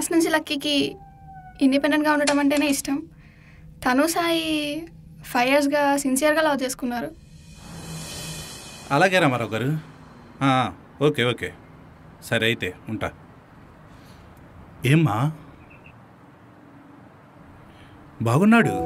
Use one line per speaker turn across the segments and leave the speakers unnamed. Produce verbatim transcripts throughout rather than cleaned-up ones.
First నుంచి లక్కీకి ఇండిపెండెంట్గా ఉండటం అంటేనే ఇష్టం. తను సాయి ఫైవ్ ఇయర్స్గా సిన్సియర్గా లవ్ చేసుకున్నారు.
అలాగే రామారావు గారు. ఓకే ఓకే సరే అయితే ఉంటా. ఏమ్మా బాగున్నాడు?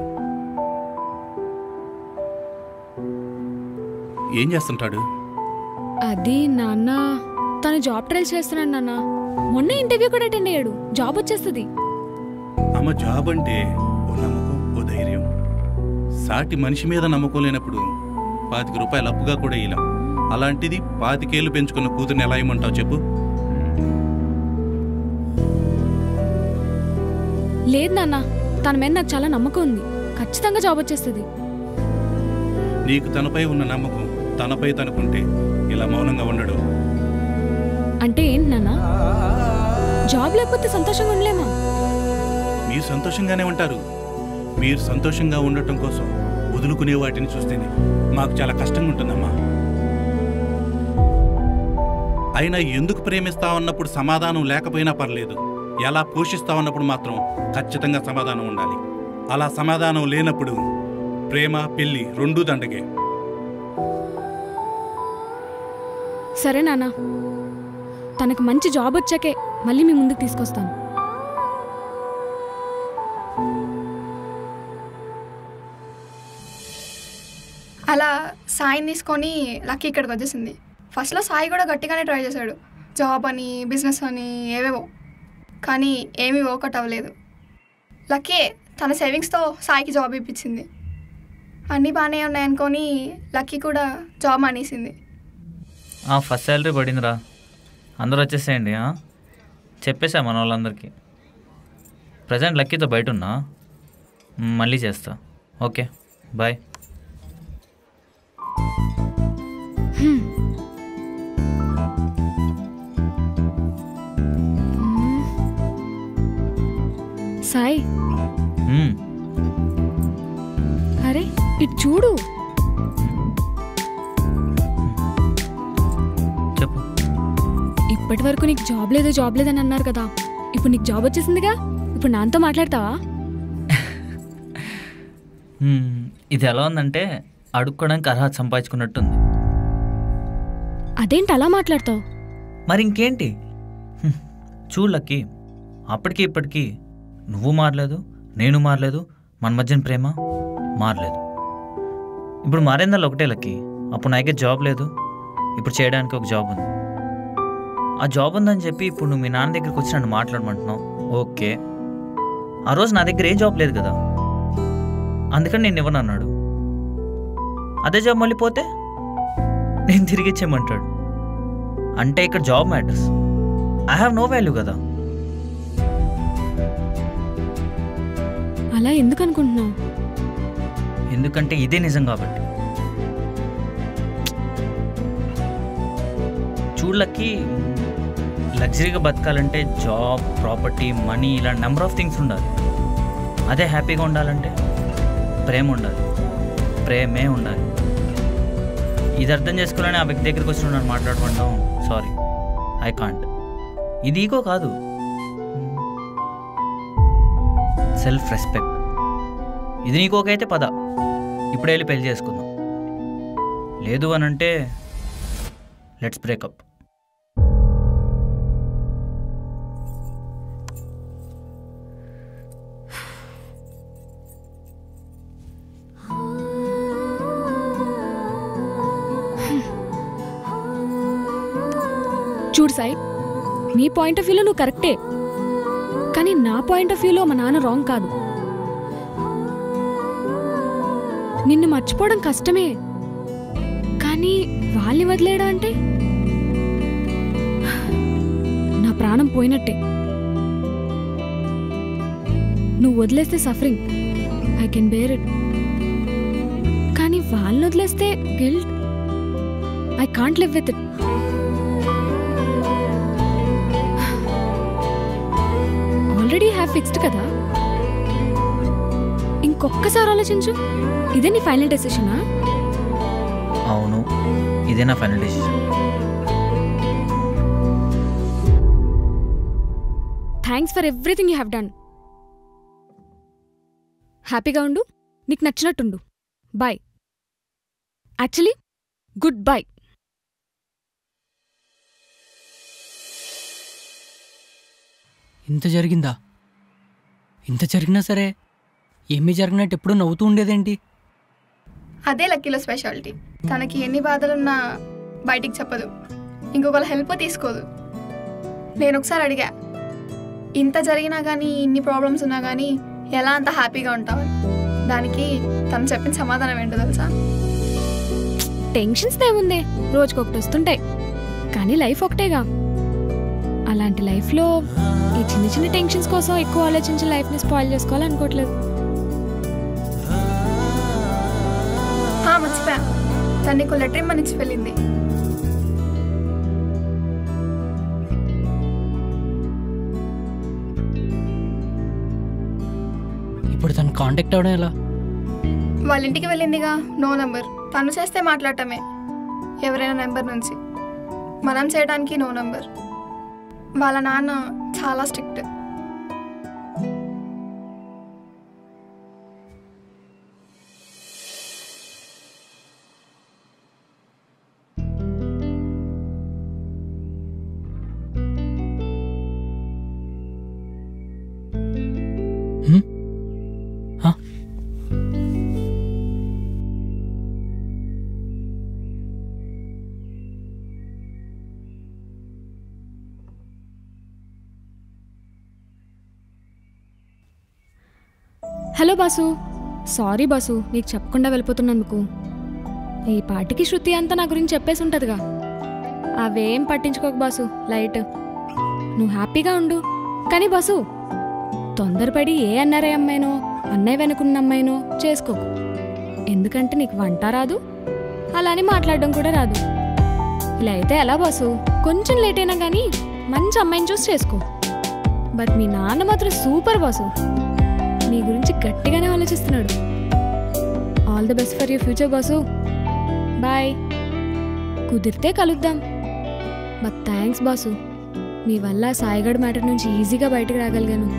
ఏం చేస్తుంటాడు?
అది నాన్న తను జాబ్ ట్రైల్ చేస్తున్నాడు నాన్న. మొన్న ఇంటర్వ్యూ కూడా అటెండ్ అయ్యాడు. జాబ్ వచ్చేస్తుంది.
అమ్మ జాబ్ అంటే ఓ నమ్మకం, ఓ ధైర్యం. సాటి మనిషి మీద నమ్మకం లేనప్పుడు పాతిక రూపాయలు అప్పుగా కూడా ఇలా. అలాంటిది పాతికేళ్ళు పెంచుకున్న కూతుర్ని ఎలా ఇమ్మంటావు చెప్పు?
లేదు నాన్న, తన మీద నాకు చాలా నమ్మకం ఉంది. ఖచ్చితంగా జాబ్ వచ్చేస్తుంది.
నీకు తనపై ఉన్న నమ్మకం తనపై తనుకుంటే ఇలా మౌనంగా ఉండడు.
అంటే ఏంటి నాన్న? జాబ్ లేకపోతే సంతోషంగా ఉండలేమా?
మీరు సంతోషంగానే ఉంటారు. మీరు సంతోషంగా ఉండటం కోసం వదులుకునే వాటిని చూస్తేనే మాకు చాలా కష్టంగా ఉంటుందమ్మా. అయినా ఎందుకు ప్రేమిస్తామన్నప్పుడు సమాధానం లేకపోయినా పర్లేదు, ఎలా పోషిస్తామన్నప్పుడు మాత్రం ఖచ్చితంగా సమాధానం ఉండాలి. అలా సమాధానం లేనప్పుడు ప్రేమ పెళ్లి రెండూ దండగే.
సరే నాన్న, తనకు మంచి జాబ్ వచ్చాకే మళ్ళీ మీ ముందుకు తీసుకొస్తాను.
అలా సాయిని తీసుకొని లక్కీ ఇక్కడికి వచ్చేసింది. ఫస్ట్లో సాయి కూడా గట్టిగానే ట్రై చేశాడు, జాబ్ అని బిజినెస్ అని ఏవేవో, కానీ ఏమీ వర్కౌట్ అవ్వలేదు. లక్కీ తన సేవింగ్స్తో సాయికి జాబ్ ఇప్పించింది. అన్నీ బాగానే ఉన్నాయనుకొని లక్కీ కూడా జాబ్ మానేసింది.
ఫస్ట్ శాలరీ పడిందిరా, అందరూ వచ్చేసేయండి. చెప్పేసా మన వాళ్ళందరికీ. ప్రజెంట్ లక్కీతో బయట ఉన్నా, మళ్ళీ చేస్తా. Okay bye.
సాయి, అరే ఇటు చూడు.
చెప్పు.
ఇప్పటి వరకు నీకు జాబ్ లేదు జాబ్ లేదని అన్నారు కదా, ఇప్పుడు నీకు జాబ్ వచ్చేసిందిగా. ఇప్పుడు నాతో మాట్లాడతావా?
ఇది ఎలా ఉందంటే అడుక్కోవడానికి అర్హత సంపాదించుకున్నట్టుంది.
అదేంటి అలా మాట్లాడతావు?
మరి ఇంకేంటి? చూడు లక్కీ, అప్పటికి ఇప్పటికీ నువ్వు మారలేదు, నేను మారలేదు, మన మధ్యన ప్రేమ మారలేదు. ఇప్పుడు మారేందాలు ఒకటే లక్కీ. అప్పుడు నాకే జాబ్ లేదు, ఇప్పుడు చేయడానికి ఒక జాబ్ ఉంది. ఆ జాబ్ ఉందని చెప్పి ఇప్పుడు నువ్వు మీ నాన్న దగ్గరికి వచ్చి నన్ను మాట్లాడమంటున్నావు. ఓకే, ఆ రోజు నా దగ్గర ఏ జాబ్ లేదు కదా, అందుకని నేను ఇవ్వను అన్నాడు. అదే జాబ్ మళ్ళీ పోతే నేను తిరిగి ఇచ్చేయమంటాడు. అంటే ఇక్కడ job matters, I have no value కదా.
అలా ఎందుకు అనుకుంటున్నావు?
ఎందుకంటే ఇదే నిజం కాబట్టి. చూడలకి లగ్జరీగా బతకాలంటే జాబ్, ప్రాపర్టీ, మనీ ఇలా నెంబర్ ఆఫ్ థింగ్స్ ఉండాలి. అదే హ్యాపీగా ఉండాలంటే ప్రేమ ఉండాలి, ప్రేమే ఉండాలి. ఇది అర్థం చేసుకోవాలని ఆ వ్యక్తి దగ్గరికి వచ్చి నన్ను మాట్లాడుకుంటాం. Sorry, I can't. ఇది ఈగో కాదు, సెల్ఫ్ రెస్పెక్ట్. ఇది నీకు ఓకే అయితే పద, ఇప్పుడే వెళ్ళి పెళ్లి చేసుకుందాం. లేదు అని అంటే లెట్స్ బ్రేకప్.
చూడు సాయి, నీ పాయింట్ ఆఫ్ వ్యూలో నువ్వు కరెక్టే, కానీ నా పాయింట్ ఆఫ్ వ్యూలో మా నాన్న రాంగ్ కాదు. నిన్ను మర్చిపోవడం కష్టమే, కానీ వాళ్ళని వదిలేయడం అంటే నా ప్రాణం పోయినట్టే. నువ్వు వదిలేస్తే suffering, I can bear it. కానీ వాళ్ళని వదిలేస్తే guilt, I can't live with it. Already have fixed కదా, ఇంకొక్కసారి ఆలోచించు. ఇదే నీ ఫైనల్ డెసిషనా?
అవును, ఇదే నా final decision.
Thanks for everything you have done. హ్యాపీగా ఉండు, నీకు నచ్చినట్టుండు. బాయ్. Actually good bye.
ఇంత జరిగిందా? ఇంత జరిగినా సరే ఏమీ జరిగినట్టు ఎప్పుడూ నవ్వుతూ ఉండేదేంటి?
అదే లక్కీలో స్పెషాలిటీ. తనకి ఎన్ని బాధలున్నా బయటికి చెప్పదు, ఇంకొకళ్ళ హెల్ప్ తీసుకోదు. నేను ఒకసారి అడిగా, ఇంత జరిగినా కానీ ఇన్ని ప్రాబ్లమ్స్ ఉన్నా కానీ ఎలా అంత హ్యాపీగా ఉంటావు? దానికి తను చెప్పిన సమాధానం ఏంటో తెలుసా?
టెన్షన్స్ ఏముంది, రోజుకొకటి వస్తుంటాయి, కానీ లైఫ్ ఒకటేగా. అలాంటి లైఫ్లో ఈ చిన్న చిన్న టెన్షన్స్ కోసం ఎక్కువ ఆలోచించి లైఫ్ని స్పాయిల్ చేసుకోవాలనుకోవట్లేదు.
మర్చిపోయా, తను నీకు లెటర్ ఇమ్మని ఇచ్చి వెళ్ళింది.
ఇప్పుడు తను కాంటాక్ట్ అవ్వడం ఎలా?
వాళ్ళ ఇంటికి వెళ్ళిందిగా, నో నెంబర్. తను చేస్తే మాట్లాడటమే ఎవరైనా నెంబర్ నుంచి, మనం చేయడానికి నో నెంబర్. వాళ్ళ నాన్న చాలా strict.
Hello boss, sorry boss నీకు చెప్పకుండా వెళ్ళిపోతున్నందుకు. ఈ పాటికి శృతి అంతా నా గురించి చెప్పేసి ఉంటుందిగా. అవేం పట్టించుకోక బాసు, లైట్. నువ్వు హ్యాపీగా ఉండు. కానీ బాసు, తొందరపడి ఏ అన్నారే అమ్మాయినో అన్నయ్య వెనుకున్న అమ్మాయినో చేసుకోకు. ఎందుకంటే నీకు వంట రాదు, అలా అని మాట్లాడడం కూడా రాదు. ఇలా అయితే ఎలా బాసు? కొంచెం లేట్ అయినా కానీ మంచి అమ్మాయిని చూసి చేసుకో. బట్ మీ నాన్న మాత్రం సూపర్ బాసు, నీ గురించి గట్టిగానే ఆలోచిస్తున్నాడు. All the best for your future boss. Bye. కుదిరితే కలుద్దాం. బట్ థ్యాంక్స్ బాసు, నీ వల్ల సాయిగఢ్ మ్యాటర్ నుంచి ఈజీగా బయటకు రాగలిగాను.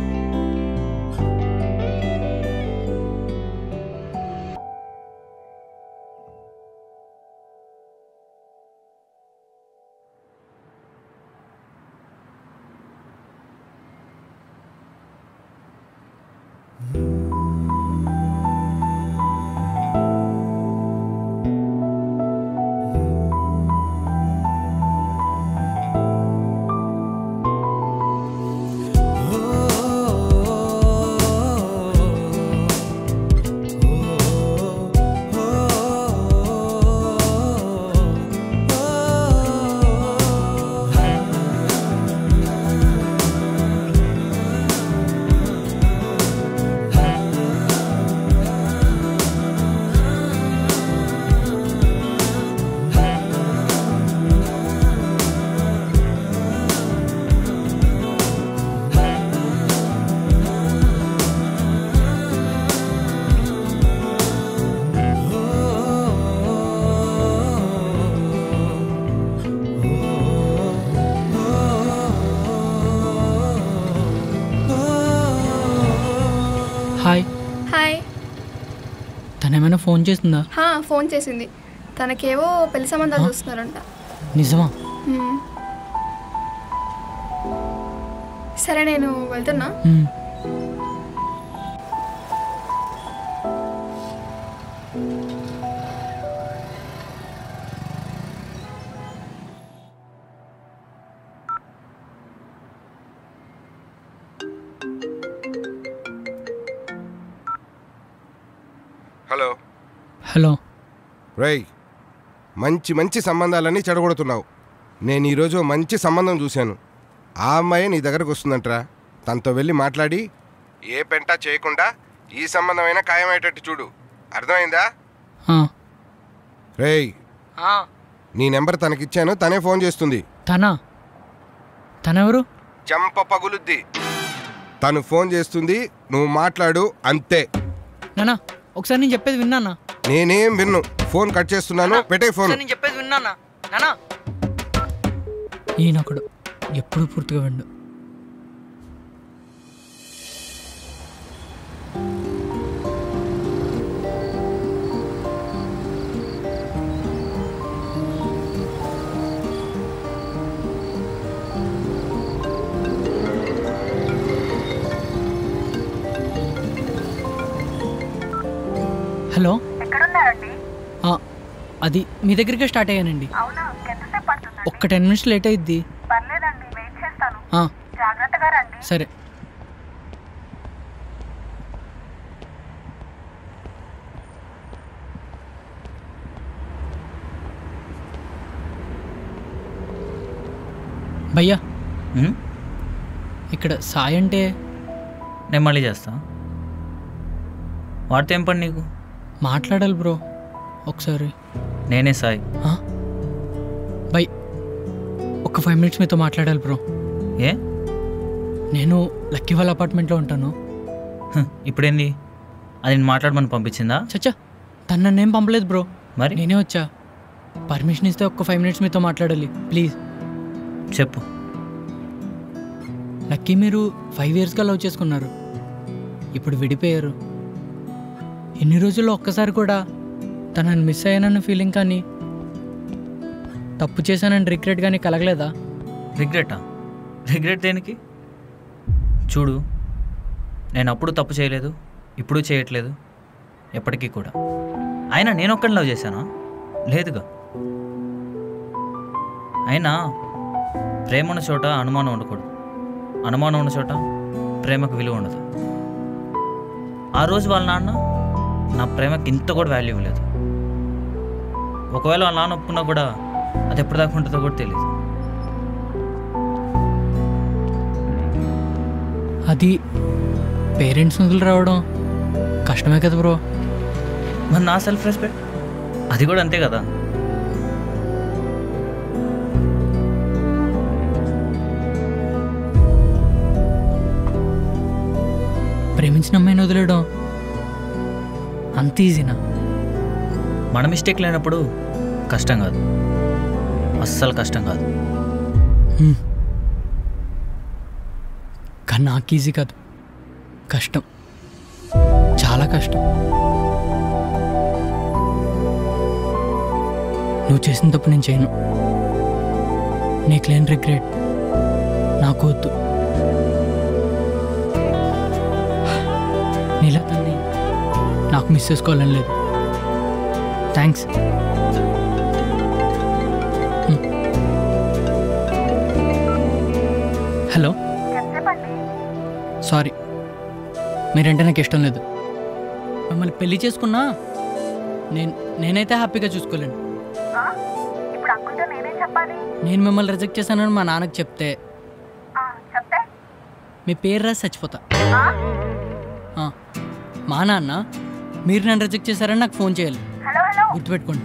హాయ్.
హాయ్.
తనేమైనా ఫోన్ చేసిందా?
హా, ఫోన్ చేసింది. తనకేవో పెళ్లి సంబంధాలు చూస్తున్నారంట.
నిజమా?
సరే నేను వెళ్తున్నా.
హలో.
హలో.
రేయ్, మంచి మంచి సంబంధాలన్నీ చెడగొడుతున్నావు. నేను ఈరోజు మంచి సంబంధం చూశాను. ఆ అమ్మాయి నీ దగ్గరకు వస్తుందంటరా. తనతో వెళ్ళి మాట్లాడి ఏ పెంట చేయకుండా ఈ సంబంధమైనా ఖాయమయ్యేటట్టు చూడు. అర్థమైందా? రేయ్, నీ నెంబర్ తనకిచ్చాను, తనే ఫోన్ చేస్తుంది.
తనా? తనెవరు?
చెంప పగులుద్ది. తను ఫోన్ చేస్తుంది, నువ్వు మాట్లాడు అంతే.
నానా ఒకసారి నేను చెప్పేది విన్నానా?
నేనేం విన్ను. ఫోన్ కట్ చేస్తున్నాను, పెట్టే ఫోన్.
నేను చెప్పేది విన్నానా? నానా ఈయనొకడు ఎప్పుడు పూర్తిగా విండు. హలో,
ఎక్కడున్నారండి?
ఆ, అది మీ దగ్గరికే స్టార్ట్ అయ్యానండి.
అవునా, ఎంతసేపు పడుతుంది?
ఒక్క టెన్ మినిట్స్ లేట్ అయ్యిద్ది.
పర్లేదండి, వెయిట్ చేస్తాను.
ఆ,
జాగ్రత్తగా రండి.
సరే. భయ్యా,
ఉమ్,
ఇక్కడ సాయి అంటే
నేను మళ్ళీ చేస్తా. వాడితే ఏం పని నీకు?
మాట్లాడాలి బ్రో ఒకసారి.
నేనే సాయి.
ఆ? బై, ఒక ఫైవ్ మినిట్స్ మీతో మాట్లాడాలి బ్రో.
ఏ?
నేను లక్కీ వాళ్ళ అపార్ట్మెంట్లో ఉంటాను.
హ్, ఇప్పుడేంది? అది నేను మాట్లాడమని పంపించిందా?
చచ్చా, తను నన్నేం పంపలేదు బ్రో,
మరి
నేనే వచ్చా. పర్మిషన్ ఇస్తే ఒక్క ఫైవ్ మినిట్స్ మీతో మాట్లాడాలి ప్లీజ్.
చెప్పు.
లక్కీ మీరు ఫైవ్ ఇయర్స్గా లవ్ చేసుకున్నారు, ఇప్పుడు విడిపోయారు. ఎన్ని రోజుల్లో ఒక్కసారి కూడా తనని మిస్ అయ్యానన్న ఫీలింగ్ కానీ, తప్పు చేశానని రిగ్రెట్ కానీ కలగలేదా?
రిగ్రెటా? రిగ్రెట్ దేనికి? చూడు, నేను అప్పుడు తప్పు చేయలేదు, ఇప్పుడు చేయట్లేదు, ఎప్పటికీ కూడా. అయినా నేను ఒక్కడిని లవ్ చేశానా? లేదుగా. అయినా ప్రేమ ఉన్న చోట అనుమానం ఉండకూడదు, అనుమానం ఉన్న చోట ప్రేమకు విలువ ఉండదు. ఆ రోజు వాళ్ళ నాన్న నా ప్రేమకి ఇంత కూడా వాల్యూ ఇవ్వలేదు. ఒకవేళ వాళ్ళ నాన్న ఒప్పుకున్నా కూడా అది ఎప్పటిదాకా ఉంటుందో కూడా తెలియదు.
అది పేరెంట్స్ వదిలి రావడం కష్టమే కదా బ్రో.
మరి నా సెల్ఫ్ రెస్పెక్ట్ అది కూడా అంతే కదా.
ప్రేమించిన అమ్మాయిని వదిలేయడం అంత ఈజీనా?
మన మిస్టేక్ లేనప్పుడు కష్టం కాదు, అస్సలు కష్టం కాదు.
హ్మ్. కానీ నాకు ఈజీ కాదు, కష్టం, చాలా కష్టం. నువ్వు చేసిన తప్పు నేను చేయను, నీకు లేని రిగ్రెట్ నాకు వద్దు. నీలా తన్ని నాకు మిస్ చేసుకోవాలని లేదు. థ్యాంక్స్. హలో,
ఎంతసేపండి?
సారీ, మీరంటే నాకు ఇష్టం లేదు. మిమ్మల్ని పెళ్లి చేసుకున్నా నేను నేనైతే హ్యాపీగా చూసుకోలేను.
ఆ? ఇప్పుడు అంకుల్తో నేనేం చెప్పాలి?
నేను మిమ్మల్ని రిజెక్ట్ చేశానని మా నాన్నకి చెప్తే
ఆ, చెప్తే?
మీ పేరు రాసి చచ్చిపోతా.
ఆ?
ఆ, మా నాన్న మీరు నన్ను రిజెక్ట్ చేశారని నాకు ఫోన్ చేయాలి,
హలో హలో.
గుర్తుపెట్టుకోండి.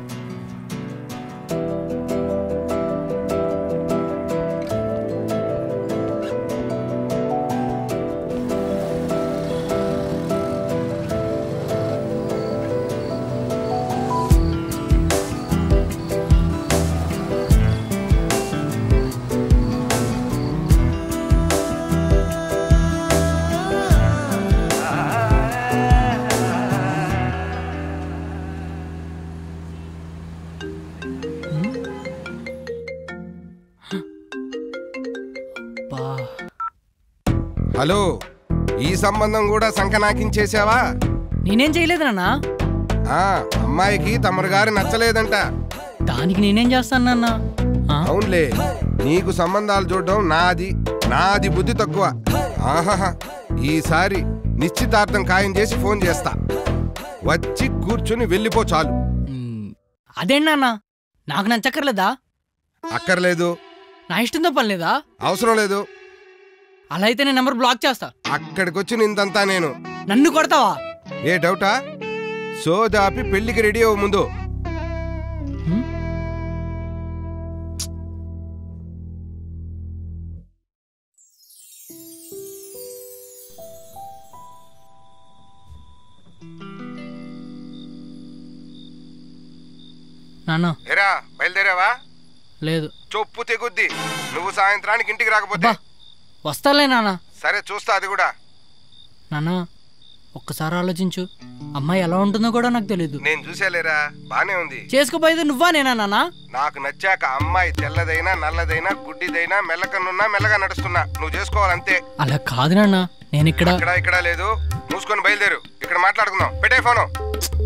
హలో, ఈ సంబంధం కూడా సంకనాకించేసావా?
నేనేం చేయలేదు నాన్న.
ఆ అమ్మాయికి తమరు గారు నచ్చలేదంట.
దానికి నేనేం చేస్తాను నాన్న? ఆ?
అవునులే, నీకు సంబంధాలు చూడడం నాది నాది బుద్ధి తక్కువ. ఆహాహా, ఈసారి నిశ్చితార్థం ఖాయం చేసి ఫోన్ చేస్తా, వచ్చి కూర్చుని వెళ్ళిపో చాలు.
మ్, అదేంటి నాన్న, నాకు నచ్చక్కర్లేదా?
అక్కర్లేదు,
నా ఇష్టంతో పని లేదా?
అవసరం లేదు.
అలా అయితే నేను నెంబర్ బ్లాక్ చేస్తా.
అక్కడికొచ్చి నిందంతా నేను.
నన్ను కొడతావా?
ఏ డౌటా? సోదాపి పెళ్లికి రెడీ అవ్వ ముందు.
హ్మ్? నాన్న,
ఏరా బయలుదేరావా?
లేదు.
చొప్పు తెగుద్ది నువ్వు సాయంత్రానికి ఇంటికి రాకపోతే.
అబ్బా, వస్తాలే నాన్న.
సరే, చూస్తా అది కూడా.
నాన్న, ఒక్కసారి ఆలోచించు, అమ్మాయి ఎలా ఉంటుందో కూడా నాకు తెలీదు.
నేను చూసేలేరా, బానే ఉంది.
చేసుకోపోయేది నువ్వా నేనా నాన్న?
నాకు నచ్చాక అమ్మాయి తెల్లదైనా నల్లదైనా గుడ్డిదైనా మెల్లకన్నున్నా మెల్లగా నడుస్తున్నా నువ్వు చేసుకోవాలంతే.
అలా కాదు నాన్న, నేను ఇక్కడ
ఇక్కడ ఇక్కడ లేదు, మూసుకొని బయలుదేరు. ఇక్కడ మాట్లాడుకుందాం, పెట్టే ఫోను.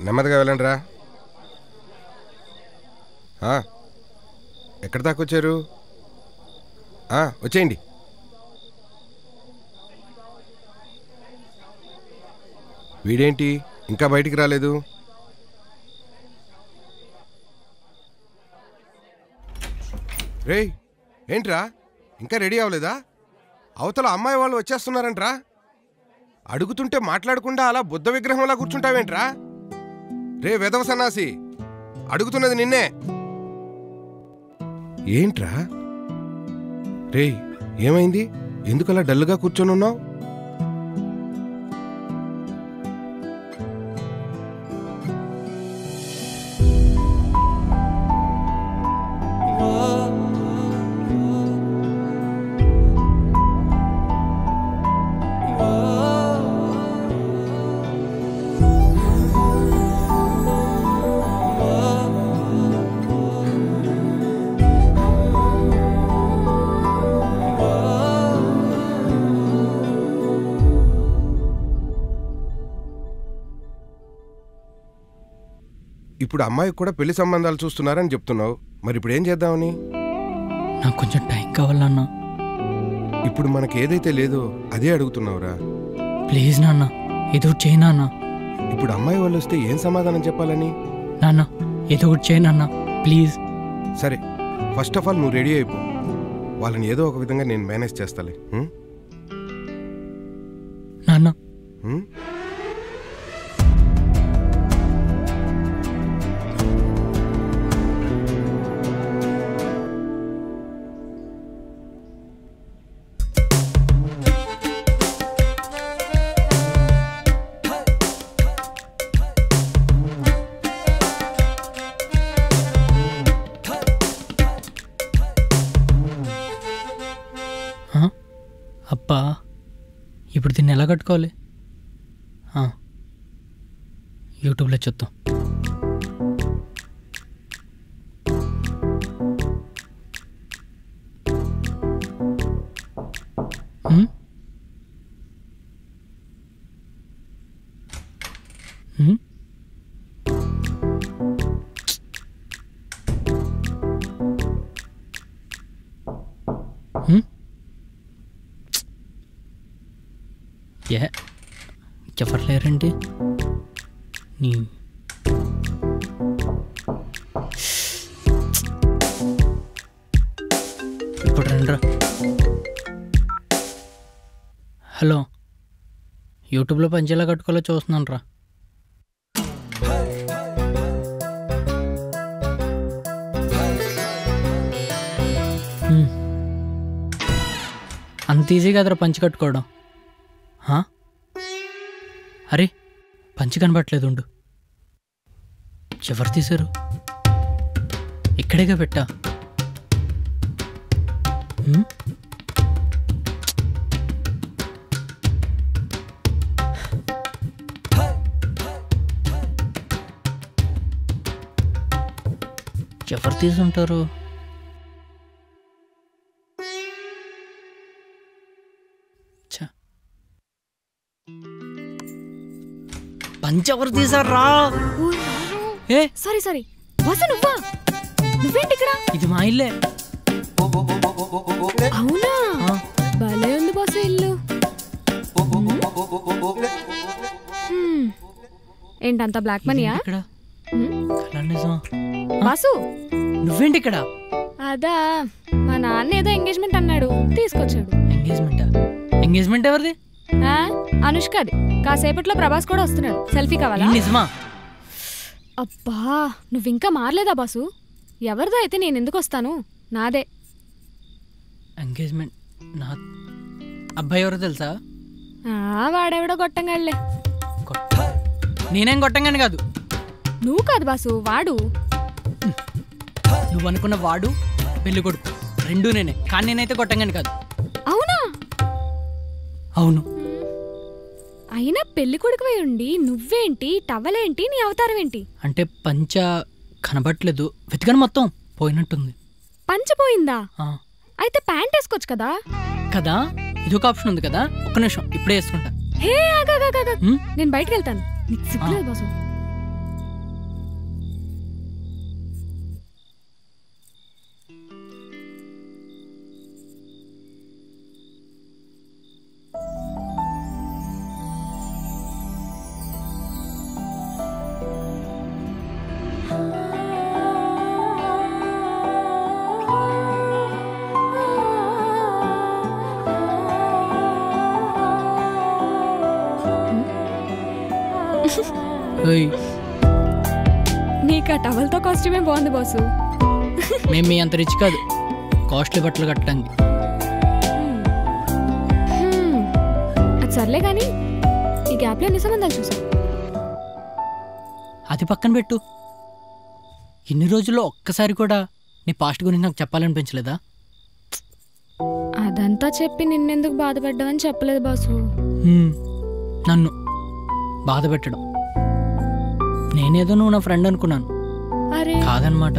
నెమ్మదిగా వెళ్ళండి రా. ఎక్కడి దాకా వచ్చారు? వచ్చేయండి. వీడేంటి ఇంకా బయటికి రాలేదు? రేయ్ ఏంట్రా ఇంకా రెడీ అవ్వలేదా? అవతల అమ్మాయి వాళ్ళు వచ్చేస్తున్నారంట్రా. అడుగుతుంటే మాట్లాడకుండా అలా బుద్ధ విగ్రహంలా కూర్చుంటావేంట్రా? రే వెధవ సన్నాసి, అడుగుతున్నది నిన్నే. ఏంట్రా? రే ఏమైంది? ఎందుకలా డల్గా కూర్చొని ఉన్నావు? ఇప్పుడు అమ్మాయికి కూడా పెళ్లి సంబంధాలు చూస్తున్నారని చెప్తున్నావు. మరి ఇప్పుడు ఏం చేద్దామని?
నాకు కొంచెం టైం కావాలన్నా.
ఇప్పుడు మనకి ఏదైతే లేదో అదే అడుగుతున్నావురా.
ప్లీజ్ నాన్న, ఏదో ఒకటి చేయి నాన్న.
ఇప్పుడు అమ్మాయి వాళ్ళు వస్తే ఏం సమాధానం చెప్పాలని?
నాన్న ఏదో ఒకటి చేయి నాన్న ప్లీజ్.
సరే, ఫస్ట్ ఆఫ్ ఆల్ నువ్వు రెడీ అయిపో. వాళ్ళని ఏదో ఒక విధంగా నేను మేనేజ్ చేస్తాలే.
నాన్న అబ్బా, ఇప్పుడు దీన్ని ఎలా కట్టుకోవాలి? యూట్యూబ్లో చూద్దాం. ఏ ఎవరు లేరండి? నీ ఇప్పుడు రండ్రా. హలో, యూట్యూబ్లో పంచేలా కట్టుకోవాలో చూస్తున్నాను రా. అంత ఈజీ కదరా పంచి కట్టుకోవడం. అరే పంచి కనబట్టలేదు, ఉండు. ఎవరు తీశారు? ఇక్కడేగా పెట్టా. ఎవరు తీసుంటారు? పంచి ఎవరు తీసారా? ఏ
సారీ సారీ వాసు, నువ్వా? నువ్వేంటి ఇక్కడ?
ఇది మా ఇల్లే.
అవునా, భలే ఉంది బాసు ఇల్లు. ఏంటంత బ్లాక్ మనీయా? బాసు
నువ్వేంటి ఇక్కడ?
అదా, మా నాన్న ఏదో ఎంగేజ్మెంట్ అన్నాడు, తీసుకొచ్చాడు.
ఎంగేజ్మెంటా? ఎంగేజ్మెంట్ ఎవరిది?
అనుష్కది. కాసేపట్లో ప్రభాస్ కూడా వస్తున్నాడు. సెల్ఫీ కావాలా?
నిజమా?
అబ్బా, నువ్వింకా మారలేదా బాసు? ఎవరిదో అయితే నేను ఎందుకు వస్తాను, నాదే.
ఎంగేజ్మెంట్ నా అబ్బాయి ఎవరో తెలుసా?
వాడెవడో గొట్టంగాళ్ళే.
నేనేం గొట్టంగాని కాదు.
నువ్వు కాదు బాసు, వాడు.
నువ్వు అనుకున్న వాడు పెళ్లి కొడుకు రెండూ నేనే, కానీ నేనైతే గొట్టంగాని కాదు.
అవునా?
అవును.
అయినా పెళ్లి కొడుకువై ఉండి నువ్వేంటి, టవలేంటి, నీ అవతారం ఏంటి?
అంటే పంచ కనబట్లేదు, వెతికాను, మొత్తం పోయినట్టుంది.
పంచ పోయిందా? అయితే ప్యాంట్ వేసుకోవచ్చు కదా.
కదా, ఇది ఒక ఆప్షన్ ఉంది కదా. ఒక్క నిమిషం, ఇప్పుడే వేసుకుంటా.
హే ఆగా, నేను బయటకు వెళ్తాను. నీకు సిగ్గులేదు బాసు?
ఓయ్
నీకు ఆ టవల్తో కాస్ట్యూమే బాగుంది బాసు.
మేము మీ అంత రిచ్ కాదు కాస్ట్లీ బట్టలు కట్టడానికి.
హ్మ్. అది సర్లే కానీ ఈ గ్యాప్లో ఎన్ని సంబంధాలు చూసావు?
అది పక్కన పెట్టు. ఇన్ని రోజుల్లో ఒక్కసారి కూడా నీ పాస్ట్ గురించి నాకు చెప్పాలనిపించలేదా?
అదంతా చెప్పి నిన్నెందుకు బాధపడ్డావని చెప్పలేదు బాసు.
హ్మ్, నన్ను బాధ పెట్టడం. నేనేదో నువ్వు నా ఫ్రెండ్ అనుకున్నాను.
అరే
కాదనమాట.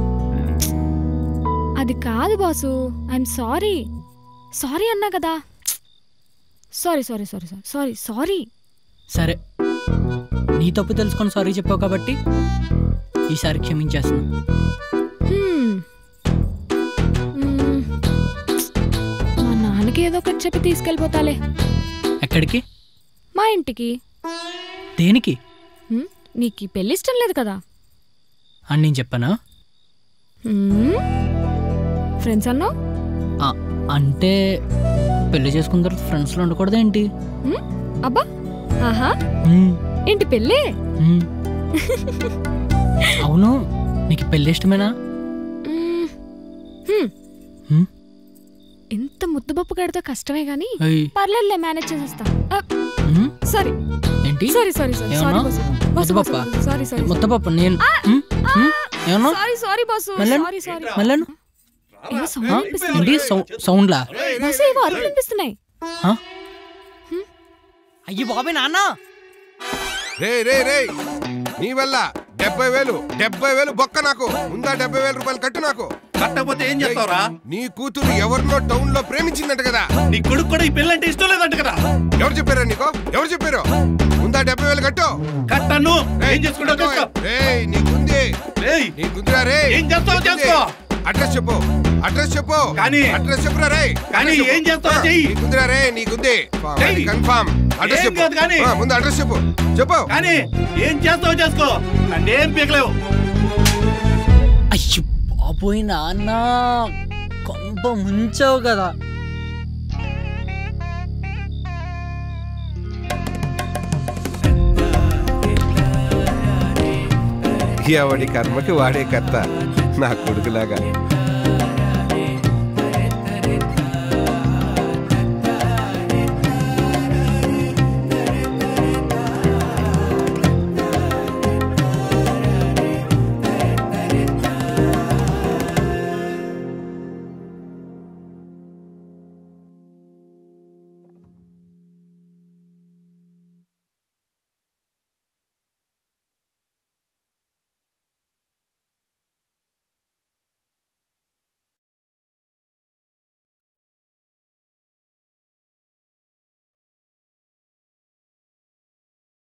అది కాదు బాసు, ఐఎమ్ సారీ. సారీ అన్నా కదా. Sorry sorry sorry sorry sorry sorry
సరే, నీ తప్పు తెలుసుకొని సారీ చెప్పావు కాబట్టి ఈసారి క్షమించేస్తున్నా.
హ్మ్. మ్మ్. మా నాన్నకి ఏదో ఒకటి చెప్పి తీసుకెళ్ళిపోతాలే.
ఎక్కడికి?
మా ఇంటికి.
దేనికి?
హ్మ్? నీకు ఈ పెళ్ళి ఇష్టం లేదు కదా
అని నేను చెప్పానా?
హ్మ్? ఫ్రెండ్స్ అన్నావు.
ఆ, అంటే పెళ్లి చేసుకున్న తర్వాత ఫ్రెండ్స్లో ఉండకూడదు ఏంటి?
హ్మ్? అబ్బా ఆహా
హ్మ్,
ఏంటి పెళ్ళి?
హ్మ్. అవును, నీకు పెళ్ళి ఇష్టమేనా?
మ్మ్. హ్మ్.
హ్మ్?
ఇంత ముద్దుపప్పు గడితే కష్టమే గానీ
అయ్.
పర్లేదులే, మేనేజ్ చేసేస్తా.
హ్మ్?
సారీ
ఏంటి?
సారీ సారీ సారీ
ఏమన్నా? ముద్దపప్పా?
సారీ సారీ
ముద్దపప్పు నేను హ్మ్? హ్మ్? ఏమన్నా?
Sorry sorry boss.
మెల్లన్?
సారీ సారీ
మెల్లన్?
ఏవో సౌండ్
ఆ?
వినిపిస్తుంది.
ఏంటి సౌ- సౌండ్లా?
బాసు ఏవో అరుపులు వినిపిస్తున్నాయి.
ఆ? అయ్యి బాబాయ్ నాన్న.
రే రే రే నీ వల్ల డెబ్బై వేలు డెబ్బై వేలు బొక్క నాకు. ముందా డెబ్బై వేల రూపాయలు కట్టు నాకు.
కట్టకపోతే ఏం చేస్తావురా?
నీ కూతురు ఎవరినో టౌన్ లో ప్రేమించిందంట కదా.
నీ కొడుకు కూడా ఈ పెళ్ళంటే ఇష్టం లేదంట కదా.
ఎవరు చెప్పారా నీకు? ఎవరు చెప్పారు? ముందా డెబ్బై వేలు కట్టు.
కట్టను. ఏం చేసుకుంటావు చేసుకో.
రేయ్ నీకుంది,
ఏయ్,
నీకుందిరా రే.
ఏం చేస్తావో చేసుకో.
అడ్రస్ చెప్పు, అడ్రస్ చెప్పు.
కానీ
అడ్రస్ చెప్పురా రే.
కానీ ఏం చేస్తావో చెయ్యి.
నీకుందిరా రే, నీకుంది
చెయ్యి.
కన్ఫర్మ్. అడ్రస్
ఏం
చెప్పు.
కాదు కానీ.
ఆ, ముందు అడ్రస్ చెప్పు చెప్పు.
కానీ ఏం చేస్తావో చేసుకో. నన్నేం పీకలేవు.
అయ్యో బాబోయ్ నాన్న, కొంప ముంచావు కదా.
ఎవడి కర్మకి వాడే కర్త. నా కొడుకులాగా